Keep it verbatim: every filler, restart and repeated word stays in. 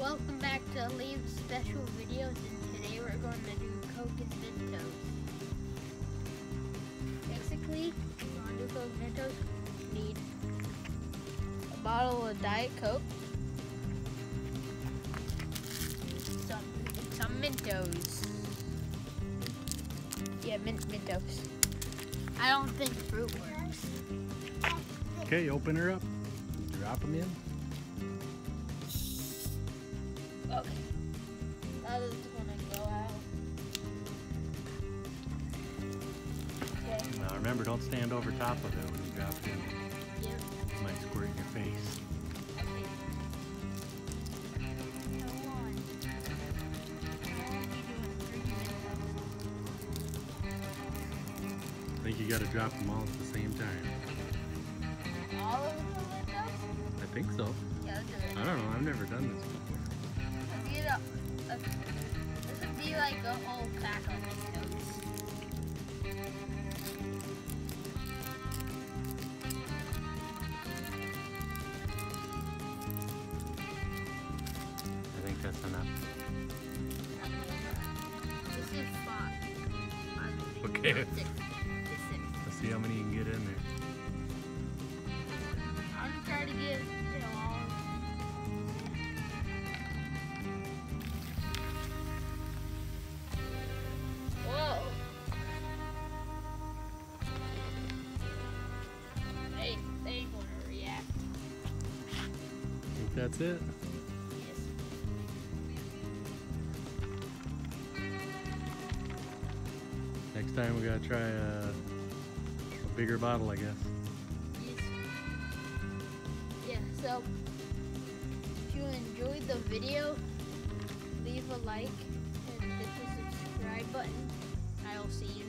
welcome back to Lee's Special Videos, and today we're going to do Coke and Mentos. Basically, if you want to do Coke and Mentos, you need a bottle of Diet Coke, some, some Mentos. Yeah, mint Mentos. I don't think fruit works. Okay, open her up. Drop them in. Okay. Now this is gonna go out. Okay. Now remember, don't stand over top of it when you drop it in. Yep. It might squirt in your face. Okay. Hold on. I think you gotta drop them all at the same time. All of the Mentos? I think so. Yeah, let's do it. I don't know, I've never done this before. Let's get a, a, this would be like a whole pack of Mentos. I think that's enough. This is five. Okay. Six. This is six. Let's see how many you can get in there. I'm gonna try to get it all. Whoa. They, they ain't gonna react. Think that's it? Yes. Next time we gotta try a, a bigger bottle, I guess. Yes. Yeah, so if you enjoyed the video, leave a like and hit the subscribe button. I'll see you